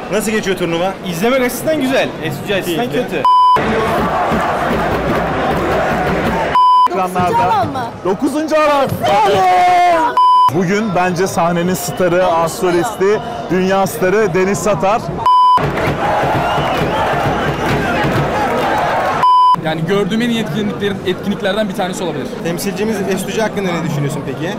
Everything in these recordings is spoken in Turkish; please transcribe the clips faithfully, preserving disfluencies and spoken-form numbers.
Nasıl geçiyor turnuva? İzlemek açısından güzel, S G açısından kötü. Ekranlarda. dokuzuncu alan. Bugün bence sahnenin starı, astrolisti, dünya starı Deniz Satar. Yani gördüğüm en iyi etkinliklerin, etkinliklerden bir tanesi olabilir. Temsilcimiz S G hakkında ne düşünüyorsun peki?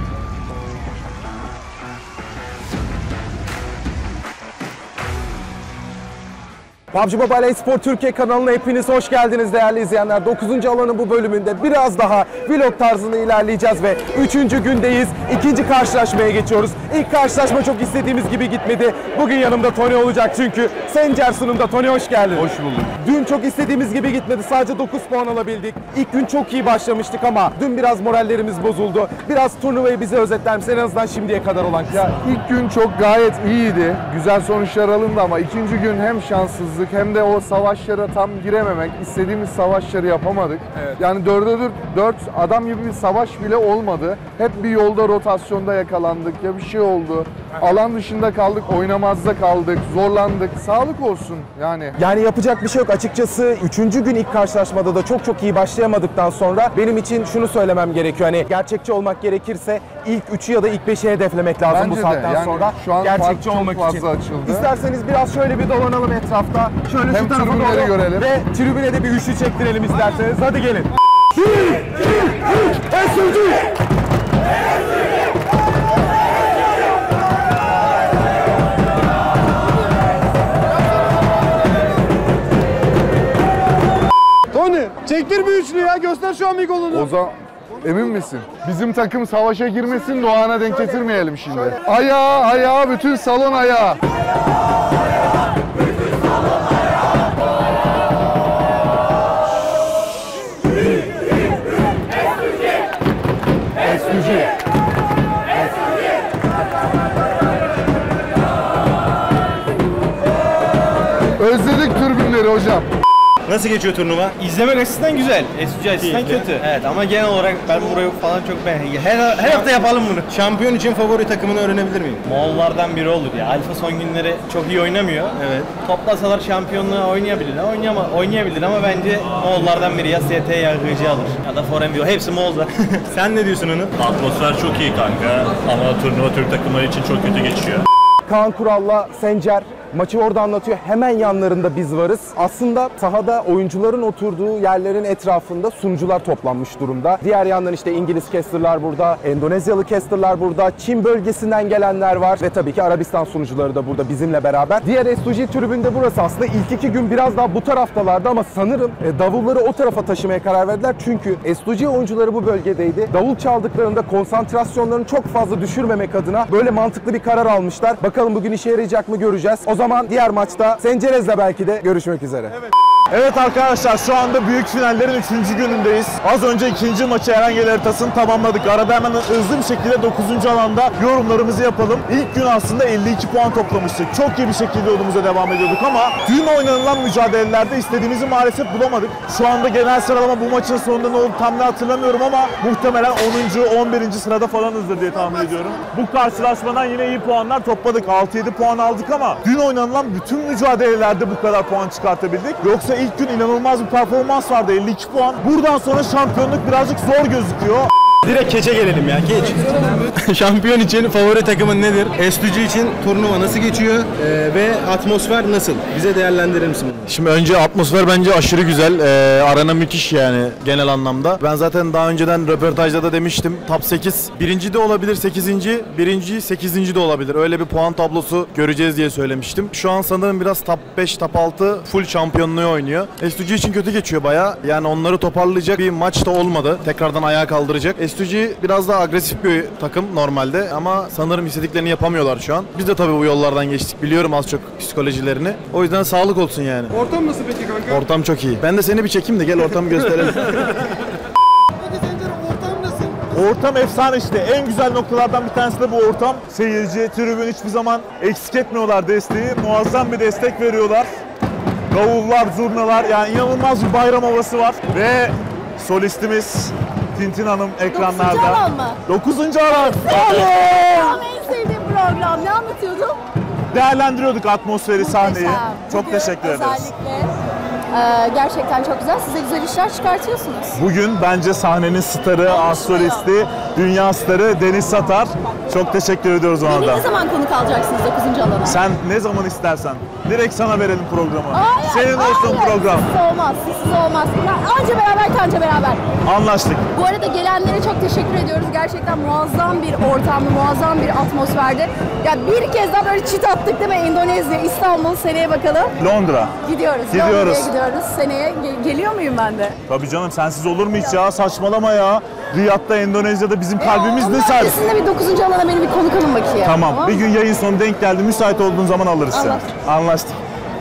P U B G Mobile Espor Türkiye kanalına hepiniz hoş geldiniz değerli izleyenler. dokuzuncu alanın bu bölümünde biraz daha vlog tarzında ilerleyeceğiz ve üçüncü gündeyiz. İkinci karşılaşmaya geçiyoruz. İlk karşılaşma çok istediğimiz gibi gitmedi. Bugün yanımda Tony olacak çünkü Sencer sunumda. Tony hoş geldin. Hoş bulduk. Dün çok istediğimiz gibi gitmedi. Sadece dokuz puan alabildik. İlk gün çok iyi başlamıştık ama dün biraz morallerimiz bozuldu. Biraz turnuvayı bize özetler misin? En azından şimdiye kadar olan kısmı. Ya ilk gün çok gayet iyiydi. Güzel sonuçlar alındı ama ikinci gün hem şanssızlık hem de o savaşlara tam girememek, istediğimiz savaşları yapamadık. Evet. Yani dörde dört adam gibi bir savaş bile olmadı. Hep bir yolda rotasyonda yakalandık ya bir şey oldu. Alan dışında kaldık, oynamazda kaldık, zorlandık. Sağlık olsun yani. Yani yapacak bir şey yok. Açıkçası üçüncü gün ilk karşılaşmada da çok çok iyi başlayamadıktan sonra benim için şunu söylemem gerekiyor. Hani gerçekçi olmak gerekirse ilk üçü ya da ilk beşi hedeflemek lazım. Bence bu saatten de. Yani sonra. şu an gerçekçi fark olmak çok fazla için. Açıldı. İsterseniz biraz şöyle bir dolanalım etrafta. Şöyle Hem şu tarafa tribünleri doğru görelim. ve tribüne de bir üçlü çektirelim isterseniz. Hadi gelin. bir, iki, üç, S U G! Tony, çektir bir üçlü ya. Göster şu amigolunu. O zaman emin misin? Bizim takım savaşa girmesin, Doğan'a denk getirmeyelim şimdi. Ayağa, ayağa, bütün salon ayağa. S U G. Özledik tribünleri hocam. Nasıl geçiyor turnuva? İzlemek açısından güzel, S G açısından kötü. Evet ama genel olarak ben burayı falan çok beğendim. Her, her hafta yapalım bunu. Şampiyon için favori takımını öğrenebilir miyim? Moğollardan biri olur ya. Alfa son günleri çok iyi oynamıyor. Evet. Toplasalar şampiyonluğu oynayabilir. Oynayama, oynayabilir ama bence Moğollardan biri ya S T ya G C alır. Ya da Forenvio. Hepsi Moğollar. Sen ne diyorsun onu? Atmosfer çok iyi kanka ama turnuva Türk takımları için çok kötü geçiyor. Kaan Kural'la Sencer maçı orada anlatıyor. Hemen yanlarında biz varız. Aslında sahada oyuncuların oturduğu yerlerin etrafında sunucular toplanmış durumda. Diğer yandan işte İngiliz casterlar burada, Endonezyalı casterlar burada, Çin bölgesinden gelenler var ve tabii ki Arabistan sunucuları da burada bizimle beraber. Diğer S U G tribünde burası aslında. İlk iki gün biraz daha bu taraftalardı ama sanırım e, davulları o tarafa taşımaya karar verdiler. Çünkü S U G oyuncuları bu bölgedeydi. Davul çaldıklarında konsantrasyonlarını çok fazla düşürmemek adına böyle mantıklı bir karar almışlar. Bakalım bugün işe yarayacak mı göreceğiz. O zaman diğer maçta Sencerez'le belki de görüşmek üzere. Evet. Evet arkadaşlar, şu anda büyük finallerin üçüncü günündeyiz. Az önce ikinci maçı Erengel haritasını tamamladık. Arada hemen hızlı bir şekilde dokuzuncu alanda yorumlarımızı yapalım. İlk gün aslında elli iki puan toplamıştık. Çok iyi bir şekilde yolumuza devam ediyorduk ama dün oynanılan mücadelelerde istediğimizi maalesef bulamadık. Şu anda genel sıralama bu maçın sonunda ne oldu tam ne hatırlamıyorum ama muhtemelen onuncu on birinci sırada falanızdır diye tahmin ediyorum. Bu karşılaşmadan yine iyi puanlar topladık. altı yedi puan aldık ama dün oynanılan bütün mücadelelerde bu kadar puan çıkartabildik. Yoksa ilk gün inanılmaz bir performans vardı, elli iki puan. Buradan sonra şampiyonluk birazcık zor gözüküyor. Direkt keçe gelelim ya, geç. Şampiyon için favori takımın nedir? S U G için turnuva nasıl geçiyor ee, ve atmosfer nasıl? Bize değerlendirir misin bunu? Şimdi önce atmosfer bence aşırı güzel. Ee, arena müthiş yani genel anlamda. Ben zaten daha önceden röportajda da demiştim. Top sekiz. Birinci de olabilir, sekizinci. Birinci, sekizinci de olabilir. Öyle bir puan tablosu göreceğiz diye söylemiştim. Şu an sanırım biraz top beş, top altı full şampiyonluğu oynuyor. S U G için kötü geçiyor bayağı. Yani onları toparlayacak bir maç da olmadı. Tekrardan ayağa kaldıracak. S U G biraz daha agresif bir takım normalde ama sanırım istediklerini yapamıyorlar şu an. Biz de tabii bu yollardan geçtik. Biliyorum az çok psikolojilerini. O yüzden sağlık olsun yani. Ortam nasıl peki kanka? Ortam çok iyi. Ben de seni bir çekeyim de gel ortamı gösterelim. Ortam efsane işte. En güzel noktalardan bir tanesi de bu ortam. Seyirci, tribün hiçbir zaman eksik etmiyorlar desteği. Muazzam bir destek veriyorlar. Davullar, zurnalar, yani inanılmaz bir bayram havası var. Ve solistimiz Tintin Hanım ekranlarda. dokuzuncu alan mı? dokuzuncu alan. Tamam, en sevdiğim program. Ne anlatıyordum? değerlendiriyorduk atmosferi, sahneyi. Muhteşem. Çok Bugün teşekkür ederiz. Özellikle e, gerçekten çok güzel. Size güzel işler çıkartıyorsunuz. Bugün bence sahnenin starı, astrolisti, dünya starı Deniz Satar. Çok teşekkür ediyoruz ona Beni da. ne zaman konuk alacaksınız dokuzuncu alana? Sen ne zaman istersen. Direkt sana verelim programı. Hayır, Senin olsun hayır. program. Sizsiz olmaz, sizsiz olmaz. Ya, anca beraber, kanca beraber. Anlaştık. Bu arada gelenlere çok teşekkür ediyoruz. Gerçekten muazzam bir ortamdı, muazzam bir atmosferdi. Ya bir kez daha böyle çit attık değil mi? Endonezya, İstanbul, seneye bakalım. Londra. Gidiyoruz. Gidiyoruz. Londra'ya gidiyoruz. Seneye ge- geliyor muyum ben de? Tabii canım, sensiz olur mu hiç ya? Saçmalama ya. Riyad'da, Endonezya'da bizim kalbimiz Onun ne ser? öncesinde bir dokuzuncu alana beni bir konuk alın bakayım. Tamam. mı? Bir gün yayın sonu denk geldi. Müsait olduğun zaman alırız seni. Anlaştık. Anlaştık.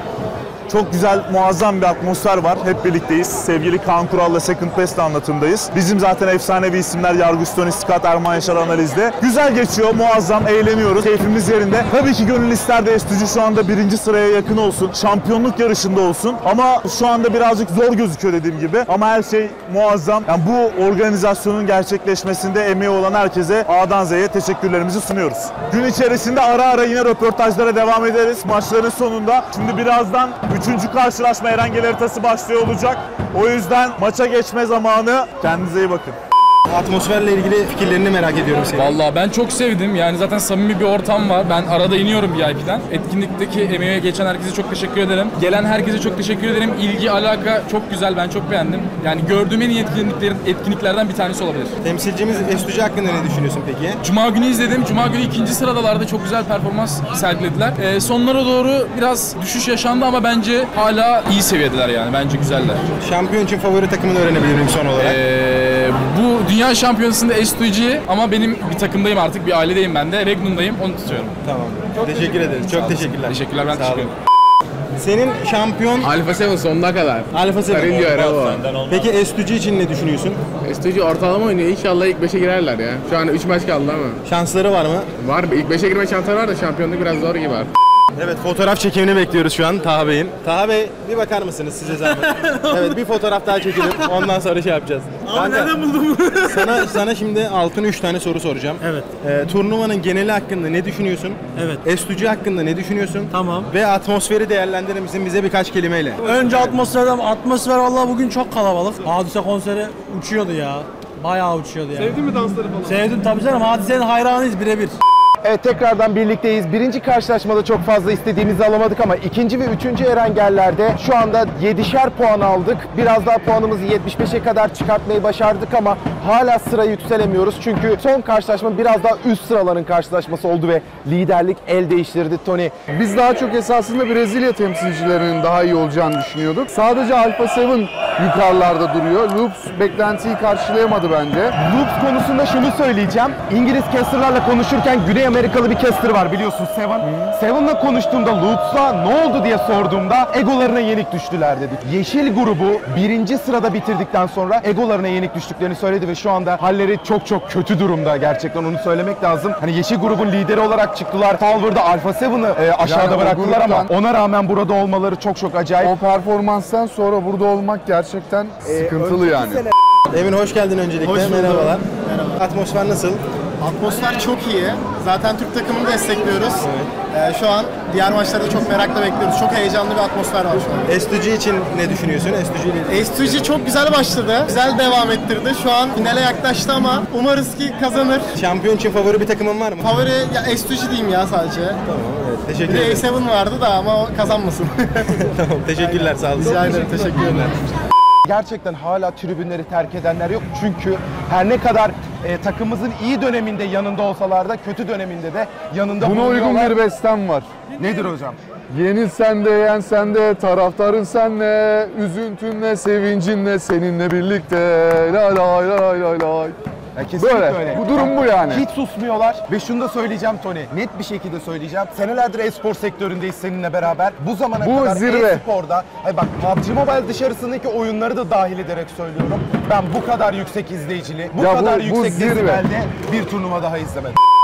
Çok güzel, muazzam bir atmosfer var. Hep birlikteyiz. Sevgili Kaan Kural'la Second Best anlatımdayız. Bizim zaten efsanevi isimler Yargıç Tony Scott, Erman Yaşar analizde. Güzel geçiyor, muazzam, eğleniyoruz. Keyfimiz yerinde. Tabii ki gönül ister de Estücü şu anda birinci sıraya yakın olsun. Şampiyonluk yarışında olsun. Ama şu anda birazcık zor gözüküyor dediğim gibi. Ama her şey muazzam. Yani bu organizasyonun gerçekleşmesinde emeği olan herkese A'dan Z'ye teşekkürlerimizi sunuyoruz. Gün içerisinde ara ara yine röportajlara devam ederiz. Maçların sonunda. Şimdi birazdan üçüncü karşılaşma Erengel haritası başlıyor olacak. O yüzden maça geçme zamanı. Kendinize iyi bakın. Atmosferle ilgili fikirlerini merak ediyorum senin. Vallahi ben çok sevdim. Yani zaten samimi bir ortam var. Ben arada iniyorum V I P'den. Etkinlikteki emeğe geçen herkese çok teşekkür ederim. Gelen herkese çok teşekkür ederim. İlgi, alaka çok güzel. Ben çok beğendim. Yani gördüğüm en iyi etkinliklerin, etkinliklerden bir tanesi olabilir. Temsilcimiz Estücü hakkında ne düşünüyorsun peki? Cuma günü izledim. Cuma günü ikinci sıradalardı. Çok güzel performans sergilediler. Ee, sonlara doğru biraz düşüş yaşandı ama bence hala iyi seviyedeler yani. Bence güzeller. Şampiyon için favori takımını öğrenebilirim son olarak. Ee, bu Dünya Şampiyonası'nda S iki G ama benim bir takımdayım artık, bir ailedeyim ben de. Regnum'dayım, onu tutuyorum. Tamam. Teşekkür ederiz. Çok teşekkürler. Teşekkürler, ben Sağ teşekkür olun. ederim. Senin şampiyon Alfa seven sonuna kadar. Alfa Seven. Karınca araba. Senden olmaz. Peki Estücü için ne düşünüyorsun? Estücü ortalama oynuyor. İnşallah ilk beşe girerler ya. Şu an üç maç kaldı ama. Şansları var mı? Var mı? İlk beşe girme şansları var da şampiyonluk biraz zor gibi var. Evet, fotoğraf çekimini bekliyoruz şu an Taha Bey'in. Taha Bey bir bakar mısınız size zahmet? Evet, bir fotoğraf daha çekelim. Ondan sonra şey yapacağız. Abi nereden buldun bunu? Sana, sana şimdi altın üç tane soru soracağım. Evet. Ee, turnuvanın geneli hakkında ne düşünüyorsun? Evet. Estücü hakkında ne düşünüyorsun? Tamam. Ve atmosferi değerlendirir misin bize birkaç kelimeyle? Önce atmosferden, atmosfer vallahi bugün çok kalabalık. Hadise konseri uçuyordu ya. Bayağı uçuyordu ya. Sevdin mi dansları falan? Sevdim tabii canım. Hadisenin hayranıyız birebir. Evet, tekrardan birlikteyiz. Birinci karşılaşmada çok fazla istediğimizi alamadık ama ikinci ve üçüncü Erengeller'de şu anda yedişer puan aldık. Biraz daha puanımızı yetmiş beşe kadar çıkartmayı başardık ama hala sıra yükselemiyoruz. Çünkü son karşılaşma biraz daha üst sıraların karşılaşması oldu ve liderlik el değiştirdi Tony. Biz daha çok esasında Brezilya temsilcilerinin daha iyi olacağını düşünüyorduk. Sadece Alfa Seven yukarılarda duruyor. Loops beklentiyi karşılayamadı bence. Loops konusunda şunu söyleyeceğim. İngiliz casterlarla konuşurken Güney Amerikalı bir caster var biliyorsun, Seven. Seven'la konuştuğumda Loops'la ne oldu diye sorduğumda egolarına yenik düştüler dedi. Yeşil grubu birinci sırada bitirdikten sonra egolarına yenik düştüklerini söyledi ve şu anda halleri çok çok kötü durumda, gerçekten onu söylemek lazım. Hani yeşil grubun lideri olarak çıktılar. Falver'da Alfa Seven'ı e, aşağıda Yani o bıraktılar ama gruptan- ona rağmen burada olmaları çok çok acayip. O performanstan sonra burada olmak gerçekten sıkıntılı yani. Emin hoş geldin öncelikle. Hoş bulduk. Merhabalar. Merhaba. Atmosfer nasıl? Atmosfer çok iyi. Zaten Türk takımını destekliyoruz. Ee, şu an diğer maçlarda çok merakla bekliyoruz. Çok heyecanlı bir atmosfer var şu an. Estücü için ne düşünüyorsun? Estücü ile S iki G çok güzel başladı. Güzel devam ettirdi. Şu an finale yaklaştı ama umarız ki kazanır. Şampiyon için favori bir takımın var mı? Favori ya S iki G diyeyim ya sadece. Tamam, evet. Teşekkür Bir de A ederim. seven vardı da ama o kazanmasın. Tamam, teşekkürler. Sağ olun. Rica ederim. Teşekkür ederim. Gerçekten hala tribünleri terk edenler yok. Çünkü her ne kadar e, takımımızın iyi döneminde yanında olsalar da kötü döneminde de yanında Buna uygun bulunuyorlar. bir bestem var. Nedir hocam? Yenil sen de, yen sen de, taraftarın senle, üzüntünle, sevincinle, seninle birlikte. Lay lay lay lay lay. Ya kesinlikle Böyle. öyle. Bu durum bu yani. Hiç susmuyorlar ve şunu da söyleyeceğim Tony. Net bir şekilde söyleyeceğim. Senelerdir e-spor sektöründeyiz seninle beraber. Bu zamana Bu kadar zirve. e-sporda, hayır bak P U B G Mobile dışarısındaki oyunları da dahil ederek söylüyorum. Ben bu kadar yüksek izleyicili, bu Ya bu- kadar bu yüksek zirve. desibelde bir turnuva daha izlemedim.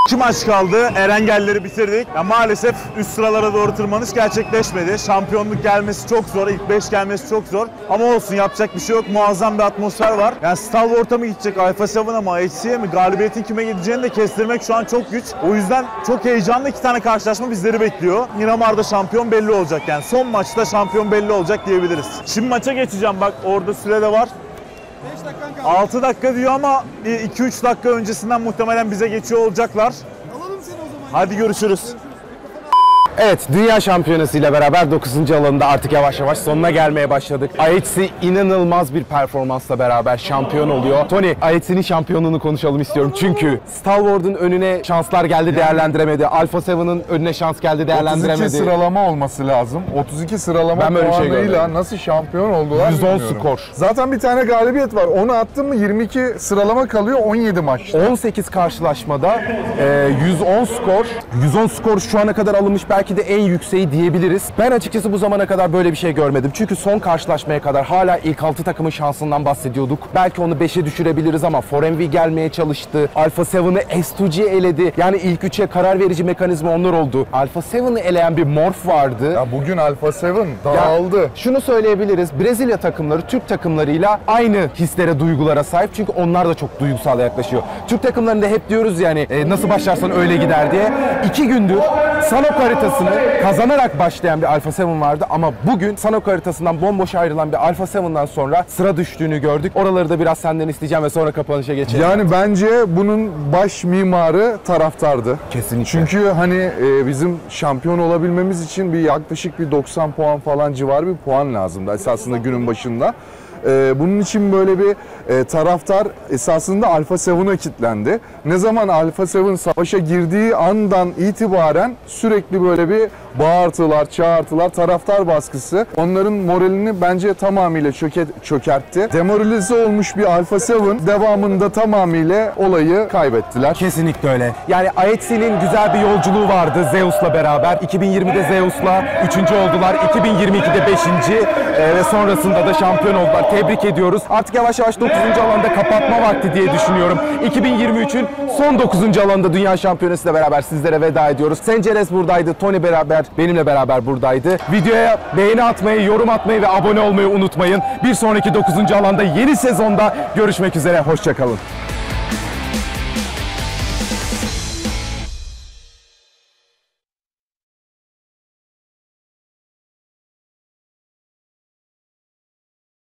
İki maç kaldı. Erengelleri bitirdik. Ya maalesef üst sıralara doğru tırmanış gerçekleşmedi. Şampiyonluk gelmesi çok zor. İlk beş gelmesi çok zor. Ama olsun, yapacak bir şey yok. Muazzam bir atmosfer var. Yani Stalwart'a mı gidecek, Alpha Seven'a mı, H C'ye mi? Galibiyetin kime gideceğini de kestirmek şu an çok güç. O yüzden çok heyecanlı iki tane karşılaşma bizleri bekliyor. Miramar'da şampiyon belli olacak. Yani son maçta şampiyon belli olacak diyebiliriz. Şimdi maça geçeceğim. Bak orada süre de var. altı dakika diyor ama iki üç dakika öncesinden muhtemelen bize geçiyor olacaklar. Alalım seni o zaman. Hadi görüşürüz. Evet, Dünya Şampiyonası ile beraber dokuzuncu alanında artık yavaş yavaş sonuna gelmeye başladık. I H C inanılmaz bir performansla beraber şampiyon oluyor. Tony, I H C'nin şampiyonluğunu konuşalım istiyorum. Çünkü Stalwart'un önüne şanslar geldi, değerlendiremedi. Alpha Seven'ın önüne şans geldi, değerlendiremedi. otuz iki sıralama olması lazım. otuz iki sıralama Ben böyle bir şey puanıyla görmedim. nasıl şampiyon oldular yüz on bilmiyorum. skor. Zaten bir tane galibiyet var. Onu attın mı yirmi iki sıralama kalıyor on yedi maçta. on sekiz karşılaşmada e, yüz on skor. yüz on skor şu ana kadar alınmış belki de en yükseği diyebiliriz. Ben açıkçası bu zamana kadar böyle bir şey görmedim. Çünkü son karşılaşmaya kadar hala ilk altı takımın şansından bahsediyorduk. Belki onu beşe düşürebiliriz ama Forenv gelmeye çalıştı. Alpha Seven'ı S iki G eledi. Yani ilk üçe karar verici mekanizma onlar oldu. Alpha Seven'ı eleyen bir Morph vardı. Ya bugün Alpha Seven dağıldı. Ya, şunu söyleyebiliriz. Brezilya takımları Türk takımlarıyla aynı hislere, duygulara sahip. Çünkü onlar da çok duygusal yaklaşıyor. Türk takımlarında hep diyoruz yani e, nasıl başlarsan öyle gider diye. İki gündür Sanok haritasını kazanarak başlayan bir Alpha Seven vardı ama bugün Sanok haritasından bomboş ayrılan bir Alpha Seven'dan sonra sıra düştüğünü gördük. Oraları da biraz senden isteyeceğim ve sonra kapanışa geçelim. Yani bence bunun baş mimarı taraftardı. Kesinlikle. Çünkü hani e, bizim şampiyon olabilmemiz için bir yaklaşık bir doksan puan falan civarı bir puan lazımdı esasında günün başında. Ee, bunun için böyle bir e, taraftar esasında Alpha Seven'a kilitlendi. Ne zaman Alpha Seven savaşa girdiği andan itibaren sürekli böyle bir bağırtılar, çağırtılar, taraftar baskısı onların moralini bence tamamıyla çöke, çökertti. Demoralize olmuş bir Alpha Seven devamında tamamıyla olayı kaybettiler. Kesinlikle öyle. Yani I H C'nin güzel bir yolculuğu vardı Zeus'la beraber. iki bin yirmide Zeus'la üçüncü oldular. iki bin yirmi ikide beşinci e, ve sonrasında da şampiyon oldular. Tebrik ediyoruz. Artık yavaş yavaş dokuzuncu alanda kapatma vakti diye düşünüyorum. iki bin yirmi üçün son dokuzuncu alanda Dünya Şampiyonası ile beraber sizlere veda ediyoruz. Senceres buradaydı, Tony beraber benimle beraber buradaydı. Videoya beğeni atmayı, yorum atmayı ve abone olmayı unutmayın. Bir sonraki dokuzuncu alanda yeni sezonda görüşmek üzere. Hoşça kalın.